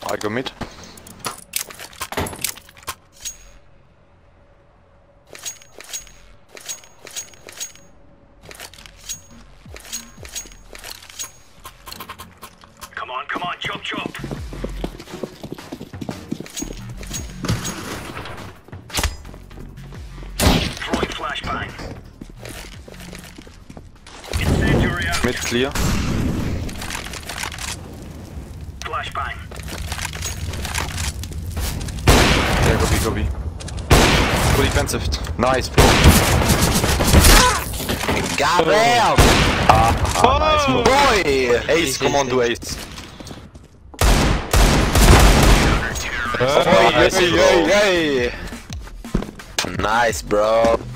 I go mid. Come on, chop chop. Throwing flashbang. Incendiary out. Mid clear. Flashbang. Yeah, go B. Go defensive. Nice, bro. Goddamn! Nice, bro. Boy! Ace, come on, do ace. Nice, Yay, bro. yay, yay. Nice, bro.